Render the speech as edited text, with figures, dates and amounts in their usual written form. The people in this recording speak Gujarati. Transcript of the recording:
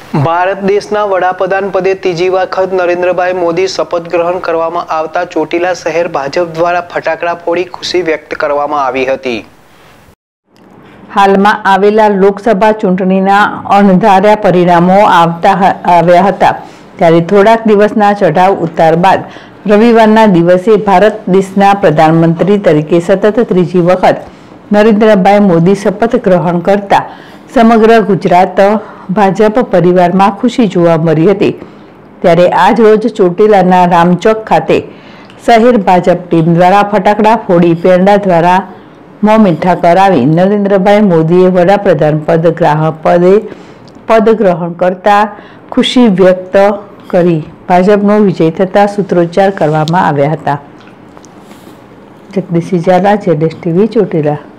ભારત દેશના વડાપ્રધાન પદે ત્રીજી વખત નરેન્દ્રભાઈ મોદી શપથ ગ્રહણ કરવામાં આવતા ચોટીલા શહેર ભાજપ દ્વારા ફટાકડા ફોડી ખુશી વ્યક્ત કરવામાં આવી હતી। હાલમાં આવેલા લોકસભા ચૂંટણીના અણધાર્યા પરિણામો આવ્યા હતા, ત્યારે થોડાક દિવસના ચઢાવ ઉતાર બાદ રવિવારના દિવસે ભારત દેશના પ્રધાનમંત્રી તરીકે સતત ત્રીજી વખત નરેન્દ્રભાઈ મોદી શપથ ગ્રહણ કરતા સમગ્ર ગુજરાત ભાજપ પરિવારમાં ખુશી જોવા મળી હતી। ત્યારે આજ રોજ ચોટીલાના રામચોક ખાતે શહેર ભાજપ ટીમ દ્વારા ફટાકડા ફોડી પેંડા દ્વારા મોં મીઠા કરાવી નરેન્દ્રભાઈ મોદીએ વડાપ્રધાન પદ ગ્રહણ કરતા ખુશી વ્યક્ત કરી ભાજપનો વિજય થતા સૂત્રોચ્ચાર કરવામાં આવ્યા હતા। જગદીશ ઝાલા, ZSTV ચોટીલા।